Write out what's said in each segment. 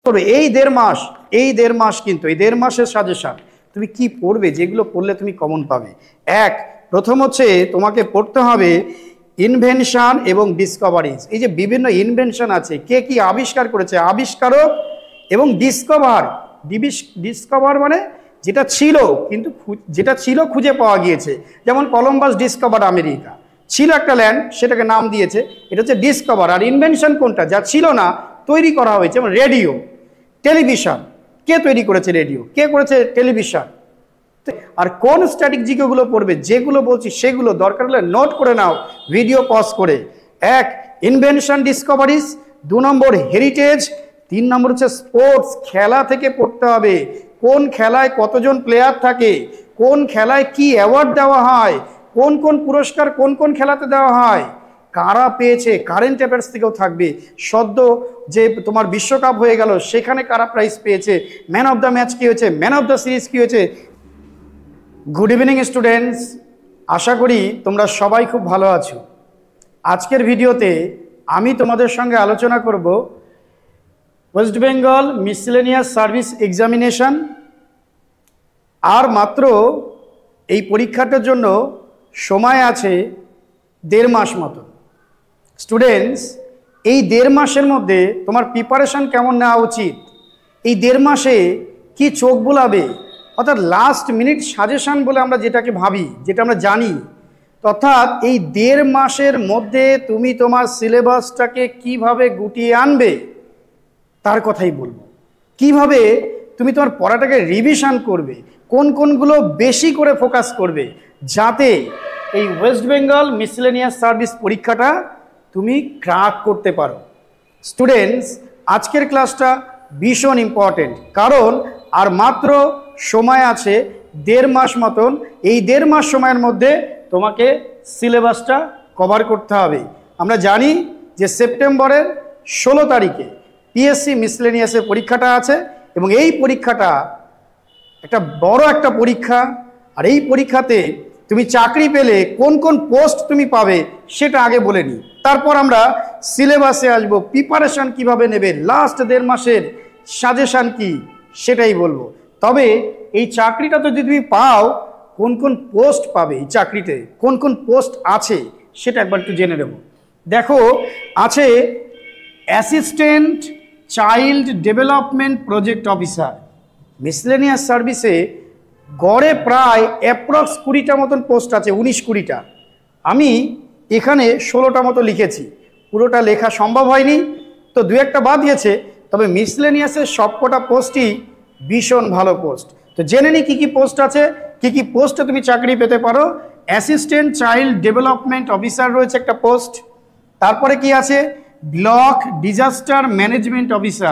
করবে এই দেড় মাস কিন্তু এই দেড় মাসের সাজেশন তুমি কি পড়বে, যেগুলো পড়লে তুমি কমন পাবে। প্রথম হচ্ছে তোমাকে পড়তে হবে ইনভেনশন এবং ডিসকভারিজ। এই যে বিভিন্ন ইনভেনশন আছে, কে কি আবিষ্কার করেছে, আবিষ্কারক এবং ডিসকভার মানে যেটা ছিল কিন্তু যেটা ছিল খুঁজে পাওয়া গিয়েছে। যেমন কলম্বাস ডিসকভার আমেরিকা, ছিল একটা ল্যান্ড, সেটাকে নাম দিয়েছে, এটা হচ্ছে ডিসকভার। আর ইনভেনশন কোনটা, যা ছিল না তৈরি করা হয়েছে। যেমন রেডিও, টেলিভিশন, কে তৈরি করেছে রেডিও, কে করেছে টেলিভিশন। আর কোন স্ট্র্যাটেজিগুলো পড়বে, যেগুলো বলছি সেগুলো দরকার হলে নোট করে নাও ভিডিও পজ করে। Invention discoveries, 2 number heritage, 3 number হচ্ছে স্পোর্টস, খেলা থেকে পড়তে হবে। কোন খেলায় কতজন প্লেয়ার থাকে, কোন খেলায় কি অ্যাওয়ার্ড দেওয়া হয়, কোন কোন পুরস্কার কোন কোন খেলাতে দেওয়া হয়, কারা পেয়েছে, কারেন্ট অ্যাফেয়ার্স থেকেও থাকবে। সদ্য যে তোমার বিশ্বকাপ হয়ে গেল সেখানে কারা প্রাইজ পেয়েছে, ম্যান অফ দ্য ম্যাচ কী হয়েছে, ম্যান অফ দ্য সিরিজ কী হয়েছে। গুড ইভিনিং স্টুডেন্টস, আশা করি তোমরা সবাই খুব ভালো আছো। আজকের ভিডিওতে আমি তোমাদের সঙ্গে আলোচনা করব West Bengal miscellaneous service examination. আর মাত্র এই পরীক্ষাটার জন্য সময় আছে 1.5 মাস মতো। স্টুডেন্টস, এই 1.5 মাসের মধ্যে তোমার প্রিপারেশন কেমন নেওয়া উচিত, এই 1.5 মাসে কি চোখ বোলাবে, অর্থাৎ লাস্ট মিনিট সাজেশন বলে আমরা যেটাকে ভাবি, যেটা আমরা জানি, অর্থাৎ এই 1.5 মাসের মধ্যে তুমি তোমার সিলেবাসটাকে কিভাবে গুটিয়ে আনবে তার কথাই বলবো। কিভাবে তুমি তোমার পড়াটাকে রিভিশন করবে, কোন কোনগুলো বেশি করে ফোকাস করবে, যাতে এই ওয়েস্ট বেঙ্গল মিসলেনিয়াস সার্ভিস পরীক্ষাটা তুমি ক্র্যাক করতে পারো। স্টুডেন্টস, আজকের ক্লাসটা ভীষণ ইম্পর্টেন্ট, কারণ আর মাত্র সময় আছে 1.5 মাস মতন। এই 1.5 মাস সময়ের মধ্যে তোমাকে সিলেবাসটা কভার করতে হবে। আমরা জানি যে সেপ্টেম্বরের 16 তারিখে পিএসসি মিসলেনিয়াসের পরীক্ষাটা আছে, এবং এই পরীক্ষাটা একটা বড় একটা পরীক্ষা। আর এই পরীক্ষাতে তুমি চাকরি পেলে কোন কোন পোস্ট তুমি পাবে সেটা আগে বলে নিই, তারপর আমরা সিলেবাসে আসবো, প্রিপারেশন কিভাবে নেবে, লাস্ট 1.5 মাসের সাজেশান কি সেটাই বলবো। তবে এই চাকরিটা তো যদি তুমি পাও, কোন কোন পোস্ট পাবে, এই চাকরিতে কোন কোন পোস্ট আছে সেটা একবার একটু জেনে নেব। দেখো, আছে assistant child development project officer. Miscellaneous সার্ভিসে গড়ে প্রায় অ্যাপ্রক্স 20টা মতন পোস্ট আছে, 19-20টা। আমি এখানে 16টা মতো লিখেছি, পুরোটা লেখা সম্ভব হয়নি, তো 2-1টা বাদ দিয়েছে। তবে মিসলেনিয়াসের সবকটা পোস্টই ভীষণ ভালো পোস্ট। তো জেনে নি কী কী পোস্ট আছে, কী কী পোস্টে তুমি চাকরি পেতে পারো। অ্যাসিস্ট্যান্ট চাইল্ড ডেভেলপমেন্ট অফিসার রয়েছে একটা পোস্ট। তারপরে কি আছে, ব্লক ডিজাস্টার ম্যানেজমেন্ট অফিসার।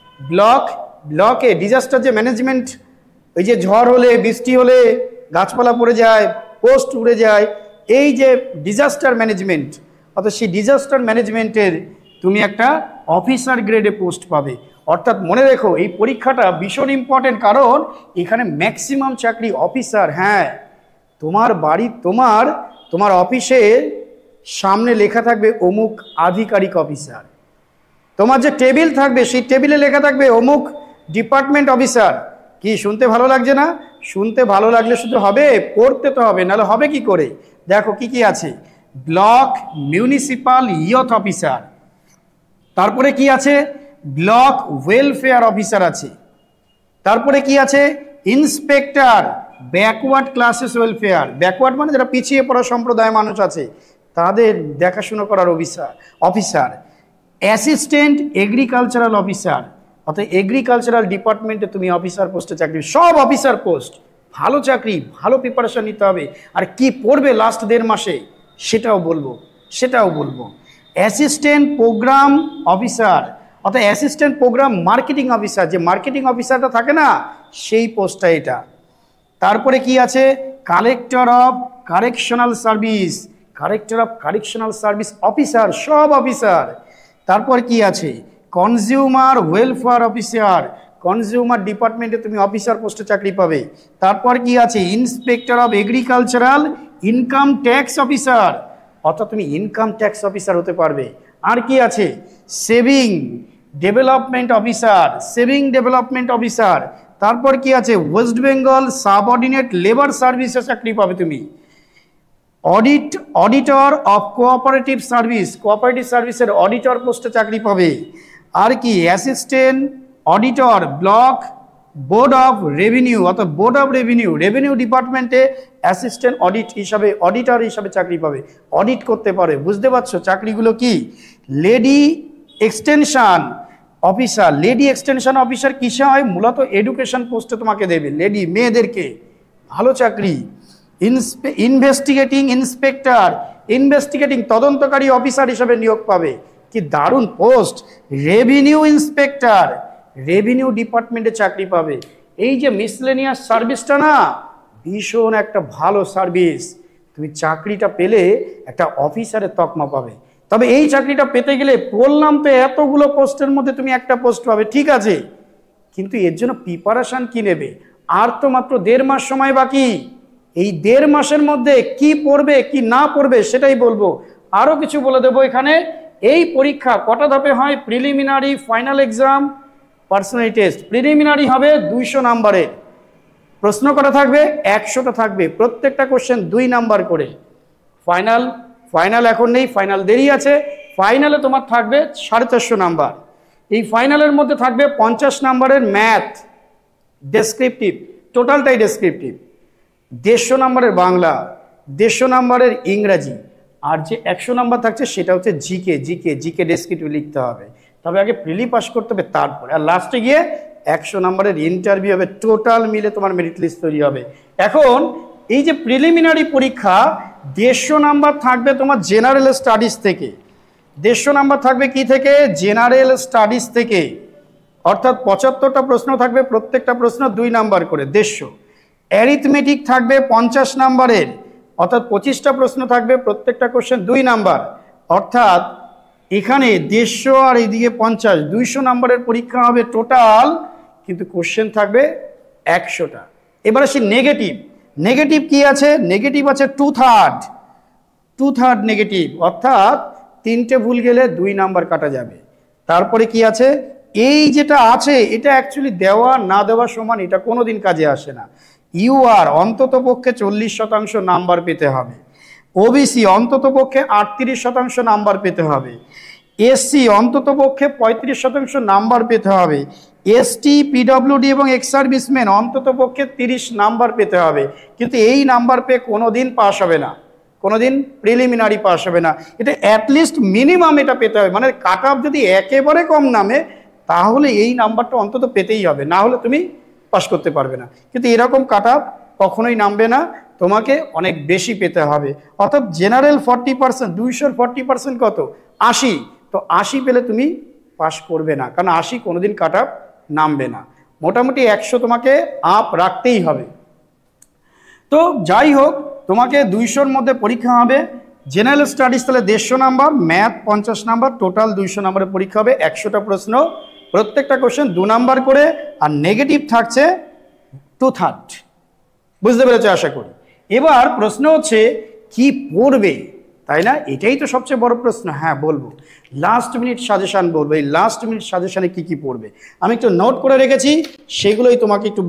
ব্লকে ডিজাস্টার যে ম্যানেজমেন্ট, ওই যে ঝড় হলে, বৃষ্টি হলে গাছপালা পড়ে যায়, পোস্ট উড়ে যায়, এই যে ডিজাস্টার ম্যানেজমেন্ট, অর্থাৎ সেই ডিজাস্টার ম্যানেজমেন্টের তুমি একটা অফিসার গ্রেডে পোস্ট পাবে। অর্থাৎ মনে রেখো, এই পরীক্ষাটা ভীষণ ইম্পর্টেন্ট, কারণ এখানে ম্যাক্সিমাম চাকরি অফিসার। হ্যাঁ, তোমার বাড়ি, তোমার অফিসের সামনে লেখা থাকবে অমুক আধিকারিক অফিসার, তোমার যে টেবিল থাকবে সেই টেবিলে লেখা থাকবে অমুক ডিপার্টমেন্ট অফিসার। কি শুনতে ভালো লাগছে না? শুনতে ভালো লাগলে শুধু হবে, পড়তে তো হবে, নাহলে হবে কি করে। দেখো কি কি আছে, ব্লক মিউনিসিপাল ইয়থ অফিসার, তারপরে কি আছে, ব্লক ওয়েলফেয়ার অফিসার আছে, তারপরে কি আছে, inspector backward classes welfare. Backward মানে যারা পিছিয়ে পড়া সম্প্রদায়ের মানুষ আছে তাদের দেখাশুনো করার অফিসার। অ্যাসিস্ট্যান্ট এগ্রিকালচারাল অফিসার, অর্থাৎ এগ্রিকালচারাল ডিপার্টমেন্টে তুমি অফিসার পোস্টে চাকরি, সব অফিসার পোস্ট, ভালো চাকরি, ভালো প্রিপারেশন নিতে হবে। আর কি পড়বে লাস্ট 1.5 মাসে সেটাও বলবো। অ্যাসিস্ট্যান্ট প্রোগ্রাম অফিসার, অর্থাৎ অ্যাসিস্ট্যান্ট প্রোগ্রাম মার্কেটিং অফিসার, যে মার্কেটিং অফিসারটা থাকে না সেই পোস্টটা এটা। তারপরে কি আছে, collector of correctional service officer, সব অফিসার। তারপর কি আছে, কনজিউমার ওয়েলফেয়ার অফিসার, কনজিউমার ডিপার্টমেন্টে তুমি অফিসার পোস্টে চাকরি পাবে। তারপর কি আছে, inspector of agricultural income tax officer, অর্থাৎ তুমি ইনকাম ট্যাক্স অফিসার হতে পারবে। আর কি আছে, saving development officer, saving development officer, তারপর কি আছে ওয়েস্ট বেঙ্গল সাবঅর্ডিনেট লেবার সার্ভিসে চাকরি পাবে তুমি, auditor of cooperative service, cooperative সার্ভিসের অডিটর পোস্টে চাকরি পাবে। আর কি assistant auditor block board of revenue, অর্থাৎ বোর্ড অফ রেভিনিউ, রেভিনিউ ডিপার্টমেন্টে অ্যাসিস্ট্যান্ট অডিটর হিসাবে চাকরি পাবে, অডিট করতে পারে। বুঝতে পারছো চাকরিগুলো কি? Lady extension officer, lady extension officer কিসে হয়? মূলত এডুকেশন পোস্টে তোমাকে দেবে, লেডি মেয়েদেরকে, ভালো চাকরি। ইনভেস্টিগেটিং ইন্সপেক্টর, ইনভেস্টিগেটিং তদন্তকারী অফিসার হিসাবে নিয়োগ পাবে, কি দারুণ পোস্ট। রেভিনিউ ইন্সপেক্টর, রেভিনিউ ডিপার্টমেন্টে চাকরি পাবে। এই যে মিসলেনিয়াস সার্ভিসটা না, ভীষণ একটা ভালো সার্ভিস, তুমি চাকরিটা পেলে একটা অফিসারের তকমা পাবে। তবে এই চাকরিটা পেতে গেলে বললাম তো এতগুলো পোস্টের মধ্যে তুমি একটা পোস্ট পাবে, ঠিক আছে, কিন্তু এর জন্য প্রিপারেশন কি নেবে? আর তো মাত্র 1.5 মাস সময় বাকি। এই 1.5 মাসের মধ্যে কি পড়বে কি না পড়বে সেটাই বলবো। আরো কিছু বলে দেবো এখানে। এই পরীক্ষা কটা ধাপে হয়? Preliminary, final exam, personality test. Preliminary হবে 200 নাম্বারের, প্রশ্ন কটা থাকবে? 100টা থাকবে, প্রত্যেকটা কোশ্চেন 2 নাম্বার করে। ফাইনাল এখন নেই, ফাইনাল দেরি আছে। ফাইনালে তোমার থাকবে 450 নাম্বার। এই ফাইনালের মধ্যে থাকবে 50 নাম্বারের ম্যাথ, ডেসক্রিপটিভ, টোটালটাই ডেসক্রিপটিভ, 150 নাম্বারের বাংলা, 150 নাম্বারের ইংরাজি, আর যে 100 নাম্বার থাকছে সেটা হচ্ছে জিকে ডেসক্রিপটিভ লিখতে হবে। তবে আগে প্রিলি পাস করতে হবে, তারপরে আর লাস্টে গিয়ে 100 নাম্বারের ইন্টারভিউ হবে। টোটাল মিলে তোমার মেরিট লিস্ট তৈরি হবে। এখন এই যে প্রিলিমিনারি পরীক্ষা, 150 নাম্বার থাকবে তোমার জেনারেল স্টাডিজ থেকে, 150 নাম্বার থাকবে কি থেকে? জেনারেল স্টাডিজ থেকে, অর্থাৎ 75টা প্রশ্ন থাকবে, প্রত্যেকটা প্রশ্ন 2 নাম্বার করে, 150। অ্যারিথমেটিক থাকবে 50 নাম্বারের, অর্থাৎ 25টা প্রশ্ন থাকবে, প্রত্যেকটা কোশ্চেন 2 নাম্বার, অর্থাৎ এখানে 150 আর এইদিকে 50, 200 নাম্বারের পরীক্ষা হবে টোটাল, কিন্তু কোশ্চেন থাকবে 100টা। এবার আসি নেগেটিভ। নেগেটিভ কি আছে? নেগেটিভ আছে 2/3 নেগেটিভ, অর্থাৎ 3টে ভুল গেলে 2 নাম্বার কাটা যাবে। তারপরে কি আছে? এই যেটা আছে এটা অ্যাকচুয়ালি দেওয়া না দেওয়া সমান, এটা কোনোদিন কাজে আসে না। ইউআর অন্তত পক্ষে 40% নাম্বার পেতে হবে, ওবিসি অন্তত পক্ষে 38% নাম্বার পেতে হবে, এসসি অন্তত পক্ষে 35% নাম্বার পেতে হবে, এসটি, পিডব্লিউডি এবং এক্স সার্ভিসম্যান অন্তত পক্ষে 30 নাম্বার পেতে হবে। কিন্তু এই নাম্বার পেয়ে কোনোদিন পাস হবে না, কোনোদিন প্রিলিমিনারি পাস হবে না। এটা অ্যাটলিস্ট মিনিমাম এটা পেতে হবে, মানে কাট অফ যদি একেবারে কম নামে তাহলে এই নাম্বারটা অন্তত পেতেই হবে, না হলে তুমি পাস করতে পারবে না। কিন্তু এরকম কাট অফ কখনোই নামবে না, তোমাকে অনেক বেশি পেতে হবে। অর্থাৎ জেনারেল 40%, 200-র 40% কত? 80। তো 80 পেলে তুমি পাস করবে না, কারণ 80 কোনোদিন কাট অফ নামবে না। মোটামুটি 100 তোমাকে আপ রাখতেই হবে। তো যাই হোক, তোমাকে 200-র মধ্যে পরীক্ষা হবে। জেনারেল স্টাডিজ তাহলে 150 নাম্বার, ম্যাথ 50 নাম্বার, টোটাল 200 নাম্বারের পরীক্ষা হবে। 100টা প্রশ্ন, প্রত্যেকটা কোশ্চেন 2 নাম্বার করে, আর নেগেটিভ থাকছে 2/3। বুঝতে পেরেছো আশা করি। এবার প্রশ্ন হচ্ছে কি পড়বে, তাই না? এটাই তো সবচেয়ে বড় প্রশ্ন। হ্যাঁ বলবো, লাস্ট মিনিট সাজেশান বলবো। এই লাস্ট মিনিট সাজেশানে কি পড়বে আমি একটু নোট করে রেখেছি, সেগুলোই তোমাকে একটু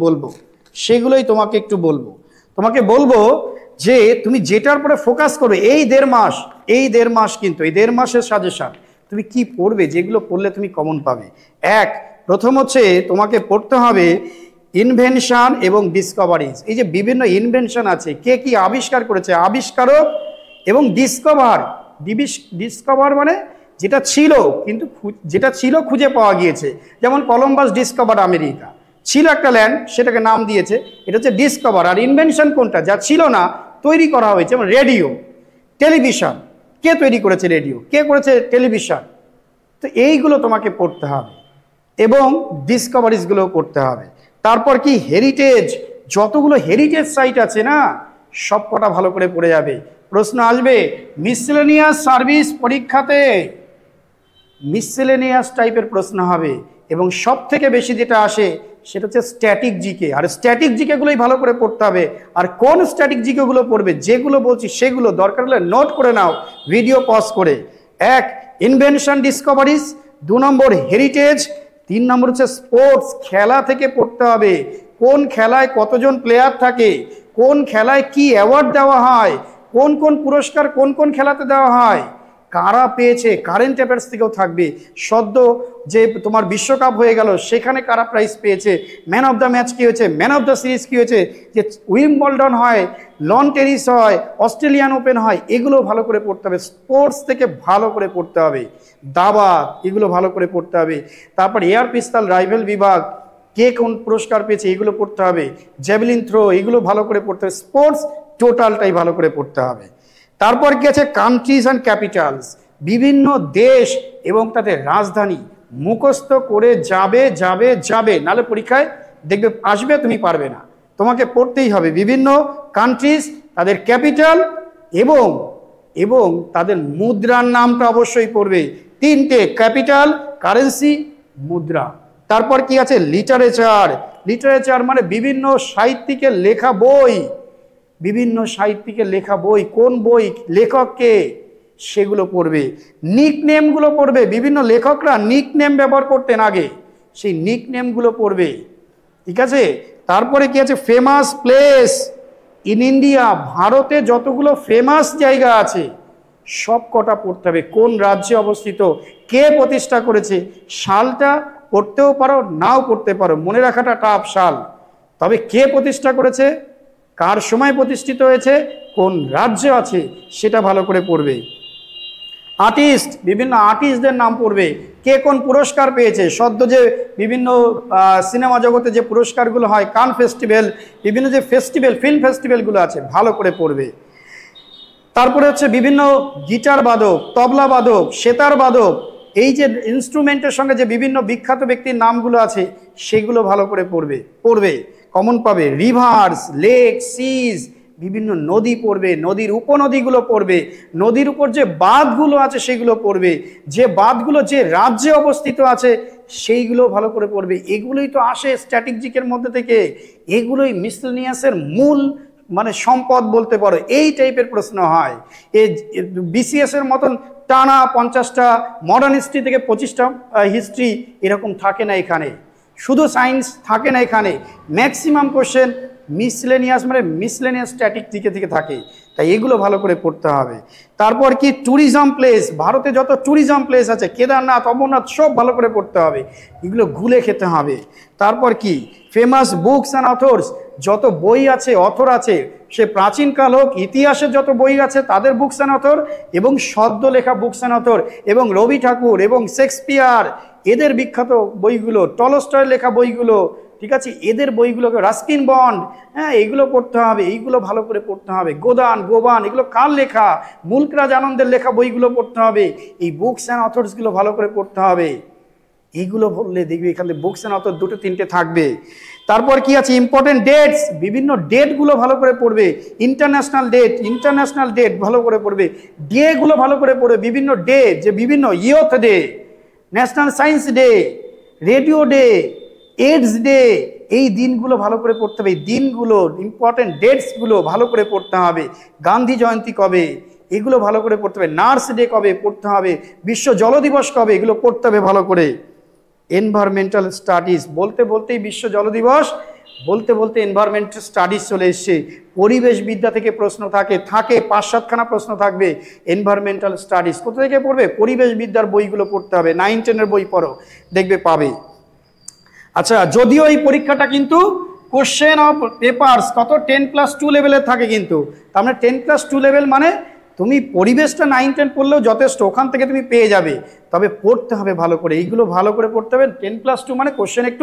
বলবো। তোমাকে বলবো যে তুমি যেটার পরে ফোকাস করবে এই 1.5 মাস, কিন্তু এই 1.5 মাসের সাজেশান তুমি কি পড়বে, যেগুলো পড়লে তুমি কমন পাবে। প্রথম হচ্ছে তোমাকে পড়তে হবে ইনভেনশন এবং ডিসকভারিজ। এই যে বিভিন্ন ইনভেনশন আছে, কে কি আবিষ্কার করেছে, আবিষ্কারক, এবং ডিসকভার মানে যেটা ছিল খুঁজে পাওয়া গিয়েছে। যেমন কলম্বাস ডিসকভার আমেরিকা, ছিল একটা ল্যান্ড, সেটাকে নাম দিয়েছে, এটা হচ্ছে ডিসকভার। আর ইনভেনশন কোনটা? যা ছিল না তৈরি করা হয়েছে। যেমন রেডিও, টেলিভিশন, কে তৈরি করেছে রেডিও, কে করেছে টেলিভিশন। তো এইগুলো তোমাকে পড়তে হবে এবং ডিসকভারিজগুলো পড়তে হবে। তারপর কি হেরিটেজ, যতগুলো হেরিটেজ সাইট আছে না সব কটা ভালো করে পড়ে যাবে। প্রশ্ন আসবে মিসেলেনিয়াস সার্ভিস পরীক্ষাতে, মিসেলেনিয়াস টাইপের প্রশ্ন হবে, এবং সব থেকে বেশি যেটা আসে সেটা হচ্ছে স্ট্যাটিক জিকে। আর স্ট্যাটিক জিকেগুলোই ভালো করে পড়তে হবে। আর কোন স্ট্যাটিক জিকেগুলো পড়বে, যেগুলো বলছি সেগুলো দরকার হলে নোট করে নাও ভিডিও পজ করে। Invention discoveries, 2 number heritage, 3 number হচ্ছে স্পোর্টস, খেলা থেকে পড়তে হবে, কোন খেলায় কতজন প্লেয়ার থাকে, কোন খেলায় কি অ্যাওয়ার্ড দেওয়া হয়, কোন কোন পুরস্কার কোন কোন খেলাতে দেওয়া হয়, কারা পেয়েছে, কারেন্ট অ্যাফেয়ার্স থেকেও থাকবে, সদ্য যে তোমার বিশ্বকাপ হয়ে গেল সেখানে কারা প্রাইজ পেয়েছে, ম্যান অফ দ্য ম্যাচ কী হয়েছে, ম্যান অফ দ্য সিরিজ কী হয়েছে, যে উইম্বলডন হয়, লন টেনিস হয়, অস্ট্রেলিয়ান ওপেন হয়, এগুলো ভালো করে পড়তে হবে, স্পোর্টস থেকে ভালো করে পড়তে হবে, দাবা এগুলো ভালো করে পড়তে হবে। তারপর এয়ার পিস্তল রাইফেল বিভাগ কে কোন পুরস্কার পেয়েছে এগুলো পড়তে হবে, জ্যাভেলিন থ্রো এগুলো ভালো করে পড়তে হবে, স্পোর্টস টোটালটাই ভালো করে পড়তে হবে। তারপর কি আছে কান্ট্রিজ অ্যান্ড ক্যাপিটালস, বিভিন্ন দেশ এবং তাদের রাজধানী মুখস্থ করে যাবে যাবে যাবে, নাহলে পরীক্ষায় দেখবে আসবে তুমি পারবে না, তোমাকে পড়তেই হবে বিভিন্ন কান্ট্রিজ, তাদের ক্যাপিটাল এবং এবং তাদের মুদ্রার নামটা অবশ্যই পড়বে, 3টে ক্যাপিটাল, কারেন্সি, মুদ্রা। তারপর কি আছে লিটারেচার, লিটারেচার মানে বিভিন্ন সাহিত্যিকের লেখা বই, বিভিন্ন সাহিত্যিকের লেখা বই, কোন বই লেখককে সেগুলো পড়বে, নিকনেমগুলো পড়বে, বিভিন্ন লেখকরা নিকনেম ব্যবহার করতেন আগে, সেই নিকনেমগুলো পড়বে, ঠিক আছে। তারপরে কি আছে ফেমাস প্লেস ইন ইন্ডিয়া, ভারতে যতগুলো ফেমাস জায়গা আছে সব কটা পড়তে হবে, কোন রাজ্যে অবস্থিত, কে প্রতিষ্ঠা করেছে, সালটা পড়তেও পারো নাও পড়তে পারো, মনে রাখাটা টাফ সাল, তবে কে প্রতিষ্ঠা করেছে, কার সময় প্রতিষ্ঠিত হয়েছে, কোন রাজ্যে আছে সেটা ভালো করে পড়বে। আর্টিস্ট, বিভিন্ন আর্টিস্টদের নাম পড়বে, কে কোন পুরস্কার পেয়েছে, সদ্য যে বিভিন্ন সিনেমা জগতে যে পুরস্কারগুলো হয়, কান ফেস্টিভ্যাল, বিভিন্ন যে ফেস্টিভ্যাল ফিল্ম ফেস্টিভ্যালগুলো আছে ভালো করে পড়বে। তারপরে হচ্ছে বিভিন্ন গিটার বাদক, তবলা বাদক, সেতার বাদক, এই যে ইনস্ট্রুমেন্টের সঙ্গে যে বিভিন্ন বিখ্যাত ব্যক্তির নামগুলো আছে সেগুলো ভালো করে পড়বে কমন পাবে। রিভার্স, লেক, সিজ, বিভিন্ন নদী পড়বে, নদীর উপনদীগুলো পড়বে, নদীর উপর যে বাঁধগুলো আছে সেগুলো পড়বে, যে বাঁধগুলো যে রাজ্যে অবস্থিত আছে সেইগুলো ভালো করে পড়বে। এগুলোই তো আসে স্ট্র্যাটেজিকের মধ্যে থেকে, এগুলোই মিসলেনিয়াসের মূল মানে সম্পদ বলতে পারো, এই টাইপের প্রশ্ন হয়। এই বিসিএস এর মতন টানা 50টা মডার্ন হিস্ট্রি থেকে 25টা হিস্ট্রি এরকম থাকে না এখানে, শুধু সায়েন্স থাকে না এখানে, ম্যাক্সিমাম কোশ্চেন মিসলেনিয়াস মানে মিসলেনিয়াস স্ট্যাটিক থেকে থাকে, তাই এগুলো ভালো করে পড়তে হবে। তারপর কি ট্যুরিজম প্লেস, ভারতে যত ট্যুরিজম প্লেস আছে কেদারনাথ, অমরনাথ সব ভালো করে পড়তে হবে, এগুলো গুলে খেতে হবে। তারপর কি ফেমাস বুকস অ্যান্ড অথর্স, যত বই আছে অথর আছে, সে প্রাচীনকাল হোক, ইতিহাসের যত বই আছে তাদের বুকস অ্যান্ড অথর এবং সদ্য লেখা বুকস অ্যান্ড অথর, এবং রবি ঠাকুর এবং শেক্সপিয়ার এদের বিখ্যাত বইগুলো, টলস্টয়ের লেখা বইগুলো, ঠিক আছে, এদের বইগুলোকে, রাস্কিন বন্ড, হ্যাঁ এগুলো পড়তে হবে, এইগুলো ভালো করে পড়তে হবে। গোবান এগুলো কার লেখা, মুলকরাজ আনন্দের লেখা বইগুলো পড়তে হবে, এই বুকস অ্যান্ড অথর্সগুলো ভালো করে পড়তে হবে। এইগুলো বললে দেখবি এখানে বুকস অ্যান্ড অথর 2-3টে থাকবে। তারপর কি আছে ইম্পর্টেন্ট ডেটস, বিভিন্ন ডেটগুলো ভালো করে পড়বে, ইন্টারন্যাশনাল ডেট ভালো করে পড়বে, ডেগুলো ভালো করে পড়বে, বিভিন্ন ডে, যে বিভিন্ন youth day, national science day, radio day, AIDS day, এই দিনগুলো ভালো করে পড়তে হবে, এই দিনগুলো ইম্পর্টেন্ট ডেটসগুলো ভালো করে পড়তে হবে। গান্ধী জয়ন্তী কবে এগুলো ভালো করে পড়তে হবে, নার্স ডে কবে পড়তে হবে, বিশ্ব জল দিবস কবে এগুলো পড়তে হবে ভালো করে। এনভায়রনমেন্টাল স্টাডিজ, বলতে বলতেই বিশ্ব জল দিবস, বলতে বলতে এনভায়রনমেন্টাল স্টাডিজ চলে এসছে, পরিবেশ বিদ্যা থেকে প্রশ্ন থাকে 5-7খানা প্রশ্ন থাকবে। এনভায়রনমেন্টাল স্টাডিজ কোথা থেকে পড়বে, পরিবেশ বিদ্যার বইগুলো পড়তে হবে, 9-10 বই পড়ো দেখবে পাবে। আচ্ছা, যদিও এই পরীক্ষাটা কিন্তু কোশ্চেন অফ পেপারস কত 10+2 লেভেলের থাকে, কিন্তু তার মানে 10+2 লেভেল মানে তুমি পরিবেশটা 9-10 পড়লেও যথেষ্ট, ওখান থেকে তুমি পেয়ে যাবে, তবে পড়তে হবে ভালো করে, এইগুলো ভালো করে পড়তে হবে। 10+2 মানে কোশ্চেন একটু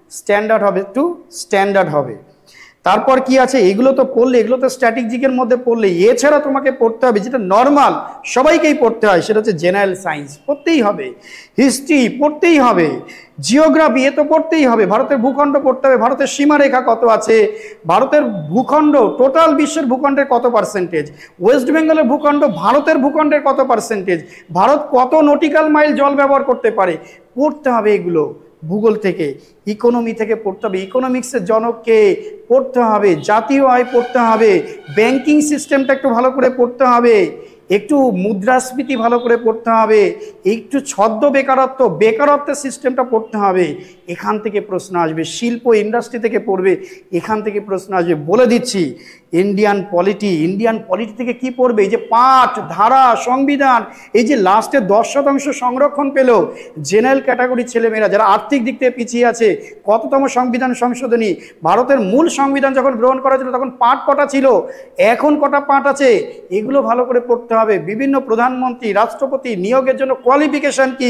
স্ট্যান্ডার্ড হবে। তারপর কি আছে, এগুলো তো পড়লে, এগুলো তো স্ট্র্যাটেজিকের মধ্যে পড়লে, এছাড়া তোমাকে পড়তে হবে যেটা নর্মাল সবাইকেই পড়তে হয়, সেটা হচ্ছে জেনারেল সায়েন্স পড়তেই হবে, হিস্ট্রি পড়তেই হবে, জিওগ্রাফি এ তো পড়তেই হবে, ভারতের ভূখণ্ড পড়তে হবে, ভারতের সীমারেখা কত আছে, ভারতের ভূখণ্ড টোটাল বিশ্বের ভূখণ্ডের কত পার্সেন্টেজ, ওয়েস্ট বেঙ্গলের ভূখণ্ড ভারতের ভূখণ্ডের কত পার্সেন্টেজ, ভারত কত নটিক্যাল মাইল জল ব্যবহার করতে পারে, পড়তে হবে এগুলো। ভূগোল থেকে, ইকোনমি থেকে পড়তে হবে, ইকোনমিক্সের জনককে পড়তে হবে, জাতীয় আয় পড়তে হবে, ব্যাংকিং সিস্টেমটা একটু ভালো করে পড়তে হবে, একটু মুদ্রাস্ফীতি ভালো করে পড়তে হবে, একটু ছদ্ম বেকারত্বের সিস্টেমটা পড়তে হবে। এখান থেকে প্রশ্ন আসবে, শিল্প ইন্ডাস্ট্রি থেকে পড়বে, এখান থেকে প্রশ্ন আসবে বলে দিচ্ছি। ইন্ডিয়ান পলিটি থেকে কি পড়বে? এই যে পাঠ, ধারা, সংবিধান, এই যে লাস্টে 10% সংরক্ষণ পেল জেনারেল ক্যাটাগরির ছেলেমেয়েরা যারা আর্থিক দিক থেকে পিছিয়ে আছে, কততম সংবিধান সংশোধনী? ভারতের মূল সংবিধান যখন গ্রহণ করা ছিল তখন পাঠ কটা ছিল, এখন কটা পাঠ আছে, এগুলো ভালো করে পড়তে হবে। বিভিন্ন প্রধানমন্ত্রী, রাষ্ট্রপতি নিয়োগের জন্য কোয়ালিফিকেশন কি,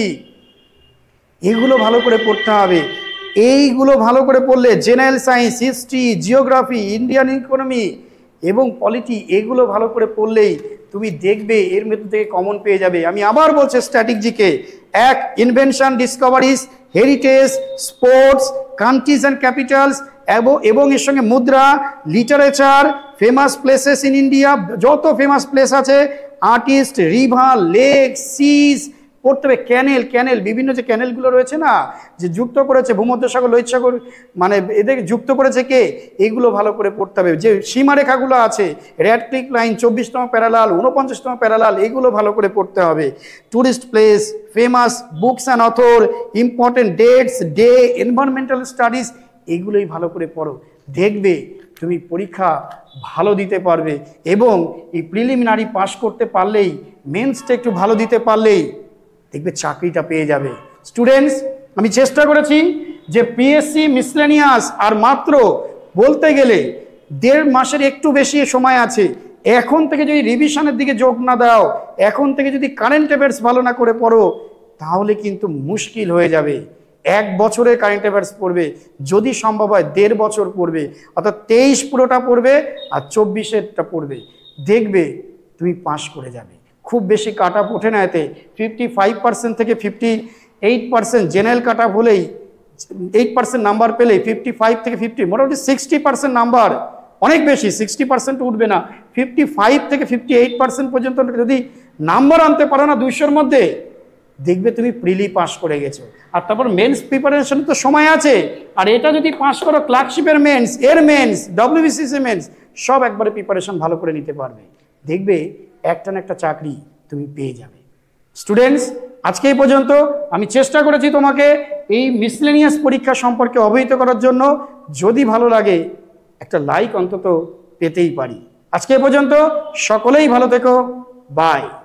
এগুলো ভালো করে পড়তে হবে। এইগুলো ভালো করে পড়লে general science, history, geography, Indian economy এবং পলিটি, এগুলো ভালো করে পড়লেই তুমি দেখবে এর মধ্যে থেকে কমন পেয়ে যাবে। আমি আবার বলছি স্ট্র্যাটেজিকে, এক invention, discoveries, heritage, sports, countries and capitals এবং এর সঙ্গে মুদ্রা, literature, famous places in India, যত ফেমাস প্লেস আছে, আর্টিস্ট, রিভার, লেক, সিজ পড়তে হবে। ক্যানেল, বিভিন্ন যে ক্যানেলগুলো রয়েছে না, যে যুক্ত করেছে ভূমধ্যসাগর, লোহিত সাগর, মানে এদের যুক্ত করেছে কে, এগুলো ভালো করে পড়তে হবে। যে সীমারেখাগুলো আছে, র্যাডক্লিফ লাইন, 24তম প্যারালাল, 49তম প্যারালাল, এগুলো ভালো করে পড়তে হবে। Tourist place, famous books and author, important dates, day, environmental studies, এগুলোই ভালো করে পড়ো। দেখবে তুমি পরীক্ষা ভালো দিতে পারবে এবং এই প্রিলিমিনারি পাস করতে পারলেই, মেন্সটা একটু ভালো দিতে পারলেই দেখবে চাকরিটা পেয়ে যাবে। স্টুডেন্টস, আমি চেষ্টা করেছি যে পিএসসি মিসলেনিয়াস আর মাত্র বলতে গেলে 1.5 মাসের একটু বেশি সময় আছে। এখন থেকে যদি রিভিশনের দিকে যোগ না দাও, এখন থেকে যদি কারেন্ট অ্যাফেয়ার্স ভালো না করে পড়ো, তাহলে কিন্তু মুশকিল হয়ে যাবে। 1 বছরে কারেন্ট অ্যাফেয়ার্স পড়বে, যদি সম্ভব হয় 1.5 বছর পড়বে, অর্থাৎ 23 পুরোটা পড়বে আর 24-এরটা পড়বে, দেখবে তুমি পাস করে যাবে। খুব বেশি কাট অফ ওঠে না এতে, 55% থেকে 58% জেনারেল কাট অফ হলেই, 8% নাম্বার পেলেই 55 থেকে 50, মোটামুটি 60% নাম্বার, অনেক বেশি, 60% উঠবে না, 55 থেকে 58% পর্যন্ত যদি নাম্বার আনতে পারো না 200-র মধ্যে, দেখবে তুমি প্রিলি পাস করে গেছো। আর তারপর মেন্স প্রিপারেশন তো সময় আছে, আর এটা যদি পাস করো ক্লার্কশিপের মেন্স, এর মেন্স, ডব্লিউবিসিএস মেন্স, সব একবারে প্রিপারেশন ভালো করে নিতে পারবে, দেখবে একটা না একটা চাকরি তুমি পেয়ে যাবে। স্টুডেন্টস, আজকে এই পর্যন্ত আমি চেষ্টা করেছি তোমাকে এই মিসলেনিয়াস পরীক্ষা সম্পর্কে অবহিত করার জন্য। যদি ভালো লাগে একটা লাইক অন্তত পেতেই পারি। আজকে এই পর্যন্ত, সকলেই ভালো থেকো, বাই।